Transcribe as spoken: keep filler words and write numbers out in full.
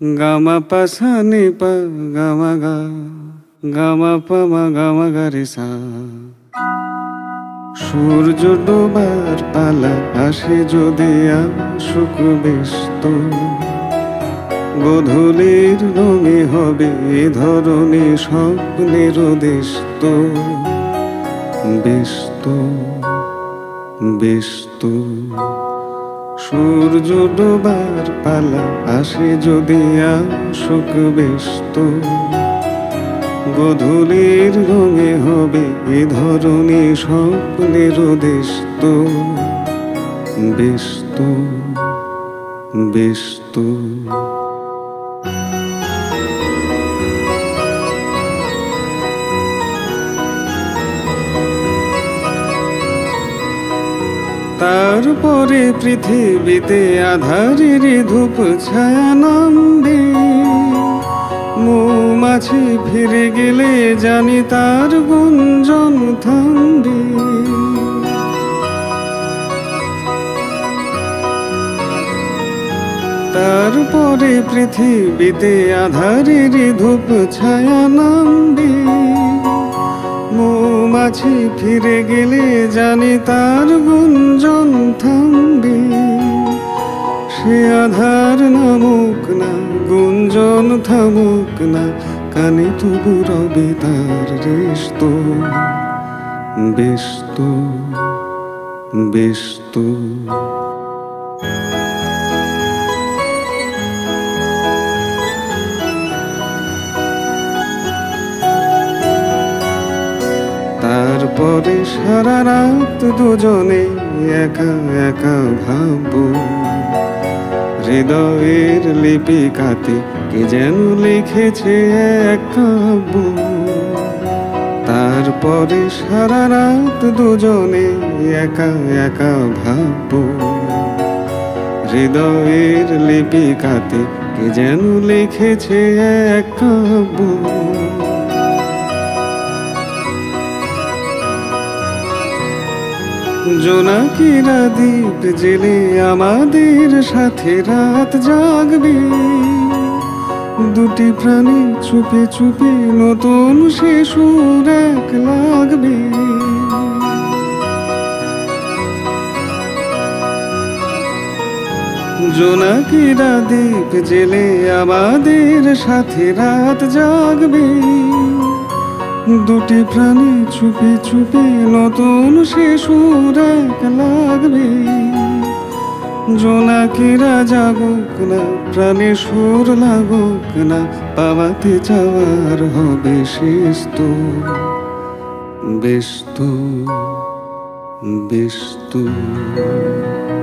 Gamma পাসা নি পা gamma গা গামা পামা গামা গারে সা। সূর্য ডোবার পালা আসে যদি আসুক ব্যস্ত, গোধূলির রঙে হবে এ ধরনী স্বপ্নের দেশত। ব্যস্ত ব্যস্ত সূর্য ডোবার পালা আসে যদি আসুক ব্যস্ত, গোধূলির রঙে হবে এ ধরনী স্বপ্নের দেশত। ব্যস্ত ব্যস্ত তারপরে পৃথিবীতে আধারের ধূপ ছায়া নামবে। মৌমাছি ফিরে গেলে জানি তার গুঞ্জন থামবে। তারপরে পৃথিবীতে আধারের ধূপ ছায়া নামবে। মৌমাছি ফিরে গেলে জানি তার গুঞ্জন থামবে। সে আধার নামুক না, গুঞ্জন থামুক না, কানে তবু রবে তার রেশত। ব্যস্ত ব্যস্ত তারপরে সারা রাত দুজনে একা একা ভাববো। হৃদয়ের লিপিকাতে কে যেন লিখেছে এক কাব্য। তারপরে সারা রাত দুজনে একা একা ভাববো। হৃদয়ের লিপিকাতে কে যেন লিখেছে এক কাব্য। জোনাকিরা দ্বীপ জেলে আমাদের সাথে রাত জাগবে। দুটি প্রাণী চুপে চুপে নতুন সে সুর এক লাগবে। জোনাকিরা দ্বীপ জেলে আমাদের সাথে রাত জাগবে। দুটি প্রাণী চুপে চুপে নতুন সে সুর এক লাগবে। জোনাকিরা জাগুক না, প্রাণে সুর লাগুক না, পাওয়াতে চাওয়ার হবে শেষ তো। ব্যস্ত ব্যস্ত